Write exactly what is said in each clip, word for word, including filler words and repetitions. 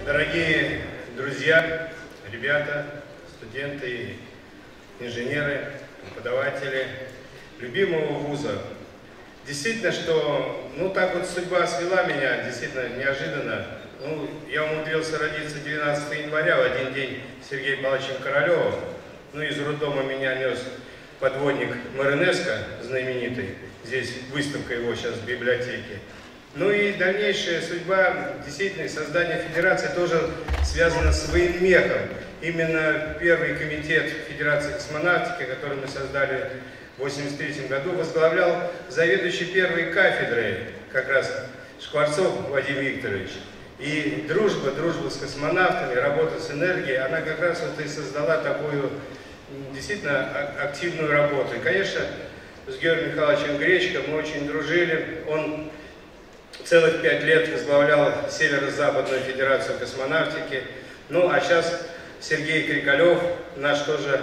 Дорогие друзья, ребята, студенты, инженеры, преподаватели любимого вуза. Действительно, что, ну так вот судьба свела меня, действительно неожиданно. Ну, я умудрился родиться двенадцатого января, в один день с Сергеем Павловичем Королевым. Ну, из роддома меня нес подводник Маринеско, знаменитый. Здесь выставка его сейчас в библиотеке. Ну и дальнейшая судьба, действительно, создание федерации тоже связано с военмехом. Именно первый комитет Федерации космонавтики, который мы создали в восемьдесят третьем году, возглавлял заведующий первой кафедрой, как раз Шкварцов Вадим Викторович. И дружба, дружба с космонавтами, работа с энергией, она как раз вот и создала такую действительно активную работу. И, конечно, с Георгием Михайловичем Гречко мы очень дружили. Он целых пять лет возглавлял Северо-Западную Федерацию космонавтики. Ну, а сейчас Сергей Крикалев, наш тоже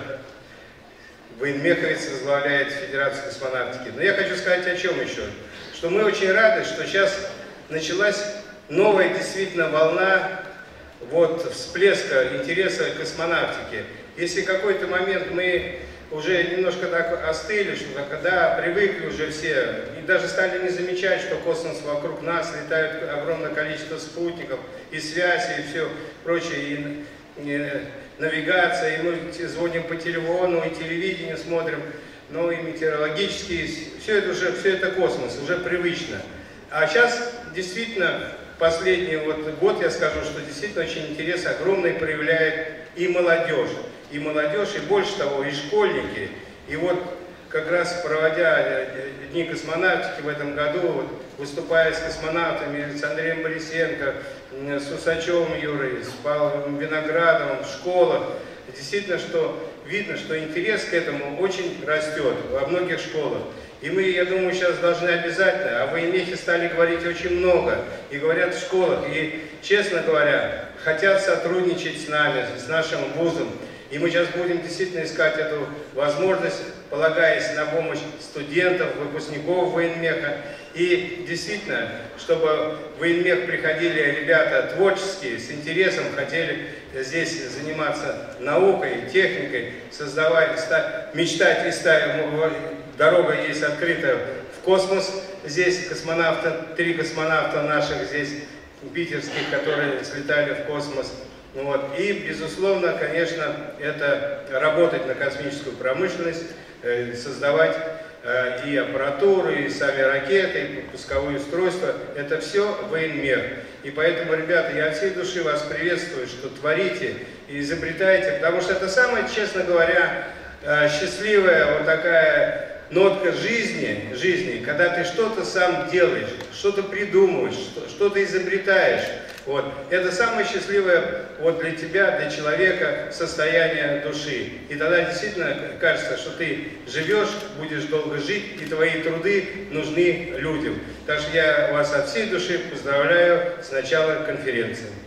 военмеховец, возглавляет Федерацию космонавтики. Но я хочу сказать о чем еще. Что мы очень рады, что сейчас началась новая действительно волна вот, всплеска интереса к космонавтике. Если в какой-то момент мы уже немножко так остыли, что когда привыкли уже все, и даже стали не замечать, что космос вокруг нас, летает огромное количество спутников, и связи, и все прочее, и, и навигация, и мы звоним по телефону, и телевидение смотрим, ну и метеорологические, все это уже, все это космос, уже привычно. А сейчас действительно последний вот год я скажу, что действительно очень интерес огромный проявляет и молодежь. И молодежь, и больше того, и школьники. И вот как раз проводя Дни космонавтики в этом году, вот, выступая с космонавтами, с Андреем Борисенко, с Усачевым Юрой, с Павлом Виноградовым в школах, действительно, что видно, что интерес к этому очень растет во многих школах. И мы, я думаю, сейчас должны обязательно, о военмехе стали говорить очень много, и говорят в школах, и, честно говоря, хотят сотрудничать с нами, с нашим вузом. И мы сейчас будем действительно искать эту возможность, полагаясь на помощь студентов, выпускников военмеха. И действительно, чтобы в военмех приходили ребята творческие, с интересом, хотели здесь заниматься наукой, техникой, создавать, мечтать и ставить. Дорога есть открыта в космос. Здесь космонавты, три космонавта наших здесь, питерских, которые слетали в космос. Вот. И, безусловно, конечно, это работать на космическую промышленность, э, создавать э, и аппаратуру, и сами ракеты, и пусковые устройства. Это все военмех. И поэтому, ребята, я от всей души вас приветствую, что творите и изобретаете, потому что это самая, честно говоря, э, счастливая вот такая нотка жизни, жизни, когда ты что-то сам делаешь, что-то придумываешь, что-то изобретаешь. Вот. Это самое счастливое вот для тебя, для человека состояние души. И тогда действительно кажется, что ты живешь, будешь долго жить, и твои труды нужны людям. Так что я вас от всей души поздравляю с началом конференции.